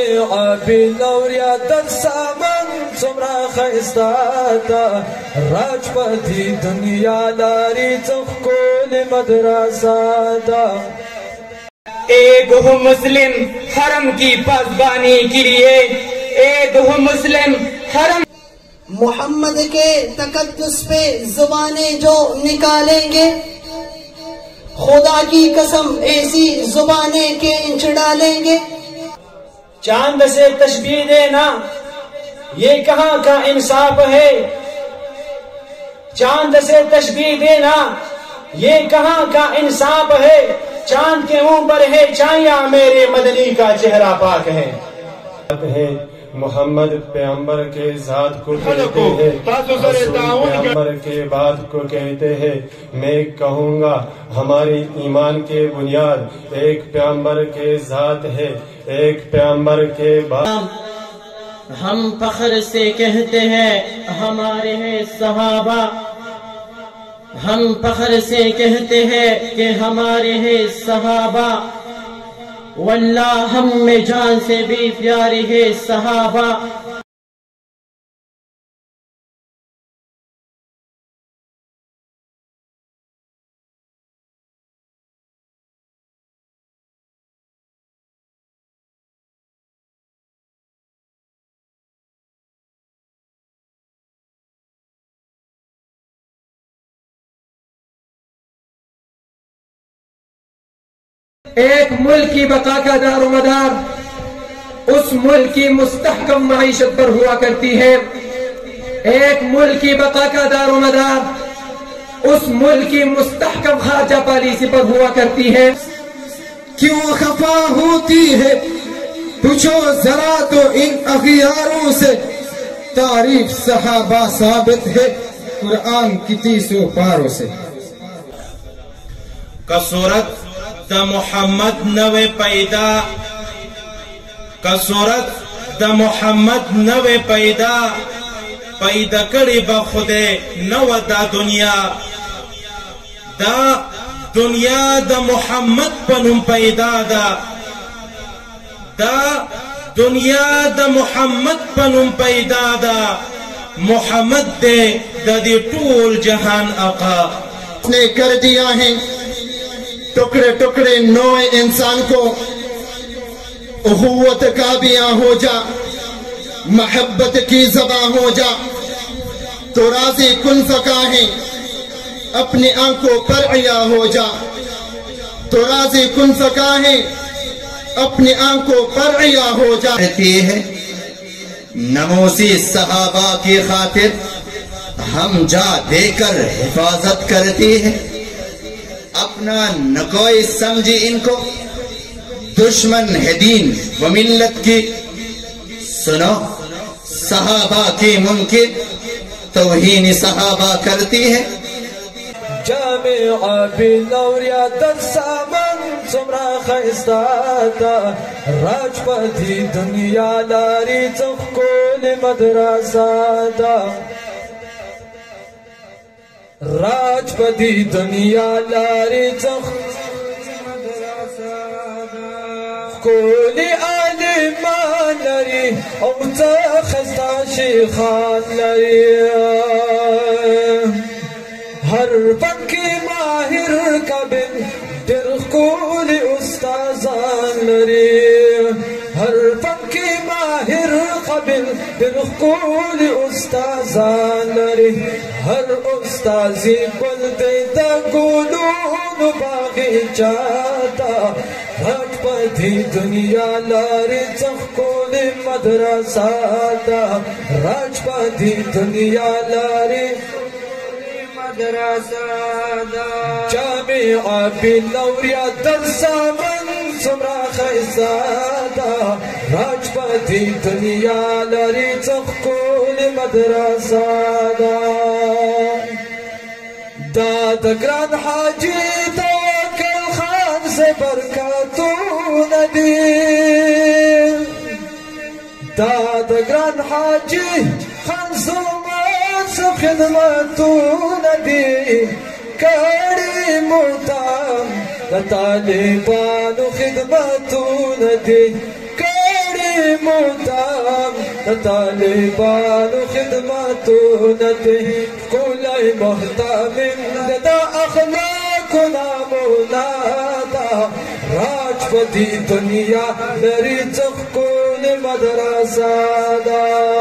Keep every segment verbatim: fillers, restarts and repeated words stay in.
عابی لوریا در سامن سمرا خیستاتا راج پتی دنیا لاری چخکول مدرساتا ایک ہو مسلم حرم کی پاسبانی کے لیے، ایک ہو مسلم حرم محمد کے تقدس پہ زبانیں جو نکالیں گے، خدا کی قسم ایسی زبانیں کے انچ ڈالیں گے۔ چاند سے تشبیہ دینا یہ کہاں کا انصاف ہے، چاند سے تشبیہ دینا یہ کہاں کا انصاف ہے، چاند کے منہ پر ہے چایا میرے مدنی کا چہرہ پاک ہے۔ محمد پیغمبر کے ذات کو کہتے ہیں، رسول پیغمبر کے بعد کو کہتے ہیں۔ میں کہوں گا ہماری ایمان کے بنیاد ایک پیغمبر کے ذات ہے، ایک پیغمبر کے بعد۔ ہم فخر سے کہتے ہیں ہمارے ہیں صحابہ، ہم فخر سے کہتے ہیں کہ ہمارے ہیں صحابہ، واللہ ہم میں جان سے بھی پیارے ہیں صحابہ۔ ایک ملک کی بقا کا دار و مدار اس ملک کی مستحکم معیشت پر ہوا کرتی ہے، ایک ملک کی بقا کا دار و مدار اس ملک کی مستحکم خارجہ پالیسی پر ہوا کرتی ہے۔ کیوں خفا ہوتی ہے پوچھو ذرا تو ان اغیاروں سے، تعریف صحابہ ثابت ہے قرآن کی تیسوں پاروں سے۔ کسورت دا محمد نوے پیدا، کسورت دا محمد نوے پیدا، پیدا کری با خودے نو دا دنیا، دا دنیا دا محمد پنم پیدا دا، دا دنیا دا محمد پنم پیدا دا، محمد دے دا دی طول جہان آقا۔ اس نے کر دیا ہے ٹکڑے ٹکڑے نوع انسان کو، اخوت کا بیاں ہو جا، محبت کی زباں ہو جا، تو راضی کن فقا ہے اپنی آنکھوں پر عیا ہو جا، تو راضی کن فقا ہے اپنی آنکھوں پر عیا ہو جا۔ کہتی ہے نموسی صحابہ کی خاطر ہم جا دے کر حفاظت کرتی ہے، اپنا نہ کوئی سمجھی ان کو دشمن ہے دین و ملت کی، سنو صحابہ کی منکر توہین صحابہ کرتی ہے۔ جامع عابی لوریا در سامن سمرا خیستاتا راج پتی دنیا لاری چخکول مدرساتا، راج پتی دنیا لاری کولی عالمان لری او تخستا شیخان لری، ہر پکی ماہر قبل دل کولی استازان لری، ہر پکی ماہر قبل دل کولی استازان لری، ہر استازی بلدے دا گلون باغی چاہتا، راج پتی دنیا لاری چخکولی مدرساتا، راج پتی دنیا لاری مدرساتا، جامع عابی لوریا در سامن سمرا خیستاتا، راج پتی دنیا لاری چخکولی مدرساتا، داد گران حاجی توکل خان سے برکاتو ندی، داد گران حاجی خان زمان سے خدمتو ندی، کڑی مردام دا طالبانو خدمتو ندی، کڑی مدام طالبان خدمتونته كل محتام دا اخلاق نامونا دا راجپتی دنیا لري څخکون مدرسه دا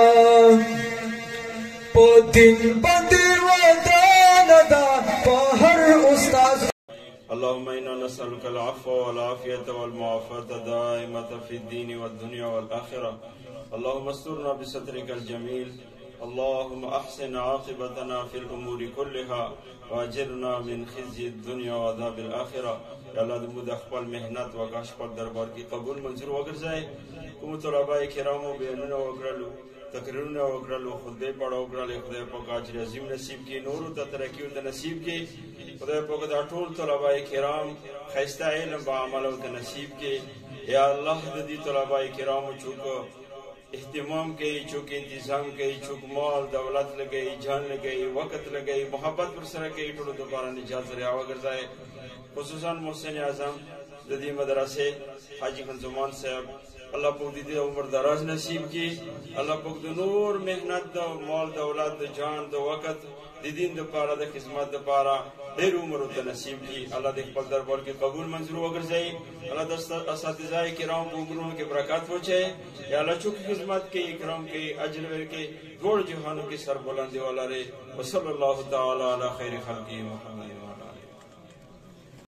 په دین باندې ودان دا په هر استاد. اللهم إنا نسألك العفو والعافية والمعافاة الدائمة في الدين والدنيا والآخرة. اللهم استرنا بسترك الجميل. اللهم أحسن عاقبتنا في الأمور كلها واجرنا من خزي الدنيا وعذاب الآخرة. يا الله دمود أخبار مهنات وقاش پر دربار کی قبول منظور وگرزائے. کم طلباء کرامو بیانونا وگرلو تقریرونه وکړلو خطبې پړه وکړلې خدای پاک اجر عظیم نصیب کړي نورو ته ترقي ورته نصیب کړي خدای پاک دا ټول طلباء کرام ښایسته علم با عمل ورته نصیب کړي یا الله د دې طلباء کرامو چوک اهتمام کوي چوک انتظام کوي چوک مال دولت لګي جان لګي وخت لګي محبت پر سره کوي ټول دوباره نجات ذریعہ وګرځي خصوصا محسن اعظم د دې مدرسې حاجی خنزمان صاحب اللہ پاک دی عمر دراز نصیب کی اللہ پاک د نور محنت د مال دولت د جان د وقت د دین د پاره د خدمت د پاره ډیر عمر ته نصیب کی اللہ د خپل دربار کې قبول منظور وګرځي اللہ د اساتذه کرام په عمرونو کې برکات پہنچے یا اللہ چوک خدمت کې اکرام کې اجر ورکې ګور جهانو کې سر بلندي والا رے وصلی الله تعالی علی خیر خلقه محمد.